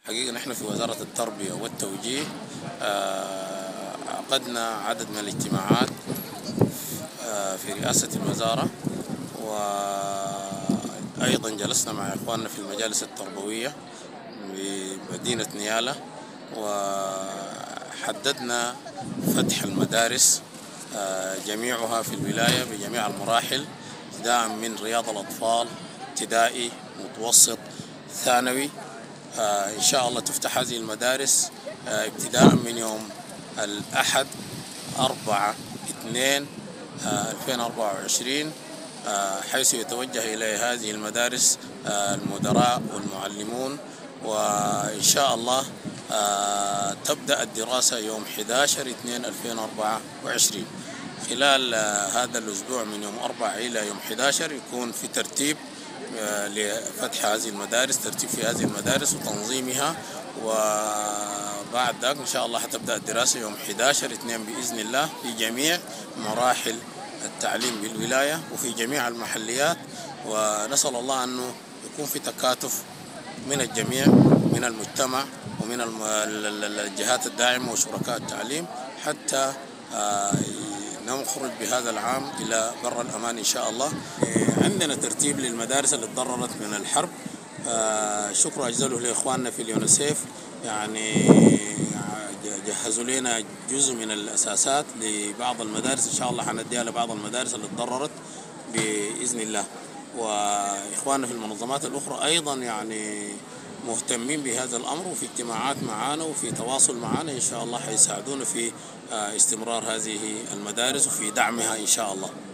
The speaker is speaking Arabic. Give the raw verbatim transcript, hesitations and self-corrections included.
حقيقة نحن في وزارة التربية والتوجيه آه، عقدنا عدد من الاجتماعات آه، في رئاسة الوزارة، وأيضا جلسنا مع إخواننا في المجالس التربوية بمدينة نيالة، وحددنا فتح المدارس آه، جميعها في الولاية بجميع المراحل، ابتداء من رياض الأطفال، ابتدائي، متوسط، ثانوي. آه إن شاء الله تفتح هذه المدارس آه ابتداء من يوم الأحد أربعة اثنين آه ألفين وأربعة وعشرين، آه حيث يتوجه إلى هذه المدارس آه المدراء والمعلمون، وإن شاء الله آه تبدأ الدراسة يوم أحد عشر اثنين ألفين وأربعة وعشرين. خلال آه هذا الأسبوع من يوم أربعة إلى يوم أحد عشر يكون في ترتيب لفتح هذه المدارس، ترتيب في هذه المدارس وتنظيمها، وبعد ذلك إن شاء الله حتبدأ الدراسة يوم أحد عشر اثنين بإذن الله في جميع مراحل التعليم بالولاية وفي جميع المحليات. ونسأل الله أنه يكون في تكاتف من الجميع، من المجتمع ومن الجهات الداعمة وشركاء التعليم، حتى نخرج بهذا العام إلى بر الأمان إن شاء الله. عندنا ترتيب للمدارس اللي تضررت من الحرب، شكر أجزله لإخواننا في اليونسيف، يعني جهزوا لنا جزء من الأساسات لبعض المدارس، إن شاء الله حنديها لبعض المدارس اللي تضررت بإذن الله. وإخواننا في المنظمات الأخرى أيضا يعني مهتمين بهذا الأمر، وفي اجتماعات معنا وفي تواصل معنا إن شاء الله حيساعدونا في استمرار هذه المدارس وفي دعمها إن شاء الله.